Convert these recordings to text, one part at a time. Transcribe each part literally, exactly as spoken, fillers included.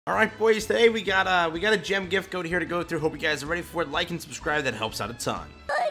All right, boys. Today we got uh we got a gem gift code here to go through. Hope you guys are ready for it. Like and subscribe. That helps out a ton.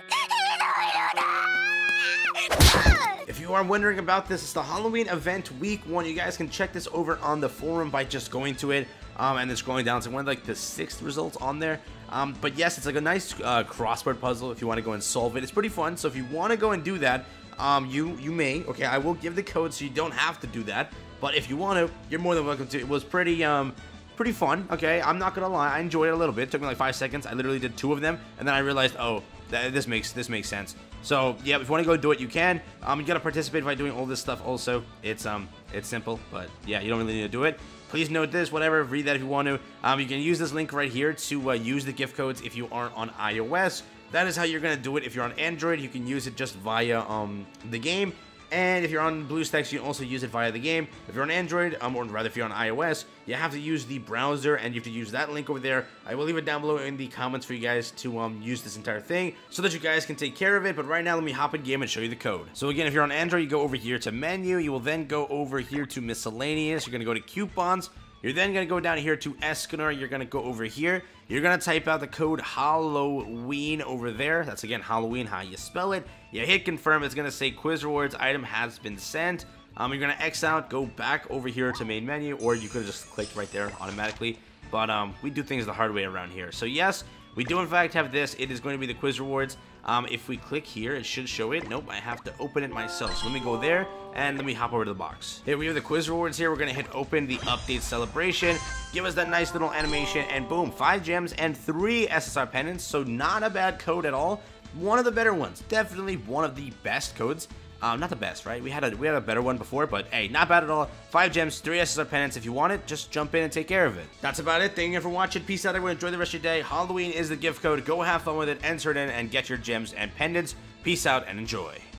If you are wondering about this, it's the Halloween event week one. You guys can check this over on the forum by just going to it um, and then scrolling down. It's like one of like the sixth results on there. Um, but yes, it's like a nice uh, crossword puzzle if you want to go and solve it. It's pretty fun. So if you want to go and do that, um, you you may. Okay, I will give the code so you don't have to do that. But if you want to, you're more than welcome to. It was pretty um. pretty fun. Okay, I'm not gonna lie, I enjoyed it a little bit. It took me like five seconds. I literally did two of them, and then I realized, oh, th this makes this makes sense. So yeah, if you want to go do it, you can. Um, you gotta participate by doing all this stuff. Also, it's um, it's simple, but yeah, you don't really need to do it. Please note this, whatever. Read that if you want to. Um, you can use this link right here to uh, use the gift codes if you aren't on iOS. That is how you're gonna do it. If you're on Android, you can use it just via um the game. And if you're on BlueStacks, you can also use it via the game. If you're on Android, um, or rather if you're on iOS, you have to use the browser, and you have to use that link over there. I will leave it down below in the comments for you guys to um, use this entire thing, so that you guys can take care of it. But right now, let me hop in game and show you the code. So again, if you're on Android, you go over here to menu. You will then go over here to miscellaneous. You're going to go to coupons. You're then going to go down here to Escanor. You're going to go over here. You're going to type out the code Halloween over there. That's, again, Halloween, how you spell it. You hit confirm. It's going to say quiz rewards item has been sent. Um, you're going to X out, go back over here to main menu, or you could have just clicked right there automatically. But um, we do things the hard way around here. So, yes, we do, in fact, have this. It is going to be the quiz rewards. Um, if we click here, it should show it. Nope, I have to open it myself. So let me go there, and let me hop over to the box. Here we have the quiz rewards here. We're going to hit open the update celebration. Give us that nice little animation, and boom, five gems and three S S R pendants. So not a bad code at all. One of the better ones. Definitely one of the best codes. Um, not the best, right? We had a we had a better one before, but hey, not bad at all. Five gems, three S S R pendants. If you want it, just jump in and take care of it. That's about it. Thank you for watching. Peace out, everyone. Enjoy the rest of your day. Halloween is the gift code. Go have fun with it. Enter it in and get your gems and pendants. Peace out and enjoy.